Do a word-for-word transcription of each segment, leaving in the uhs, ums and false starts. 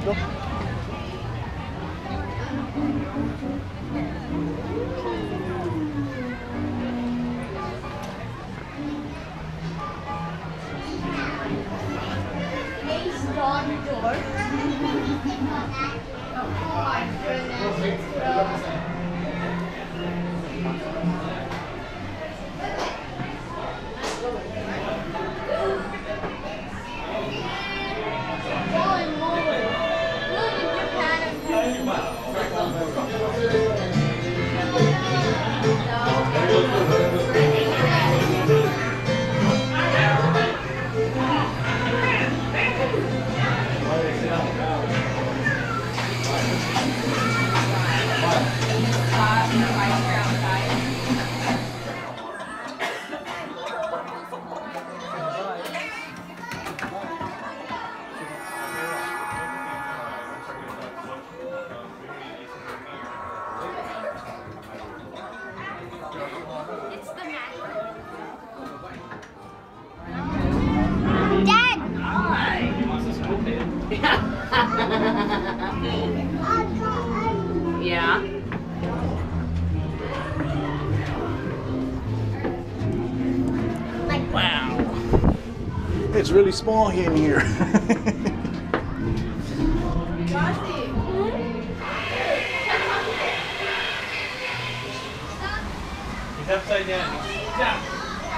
Go. On the door. Oh my goodness. Holy moly. Look at Japan. Yeah. Wow. It's really small in here. He's upside down. Yeah.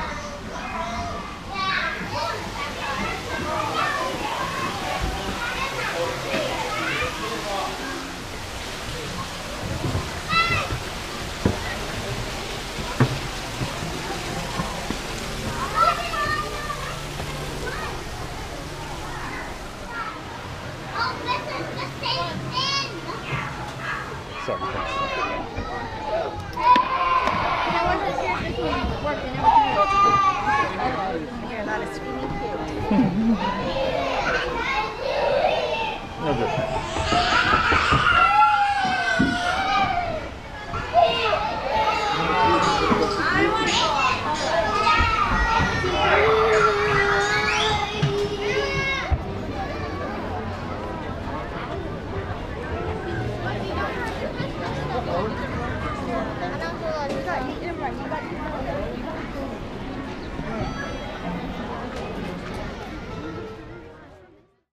Sorry. I wanted to see if this one worked and everything.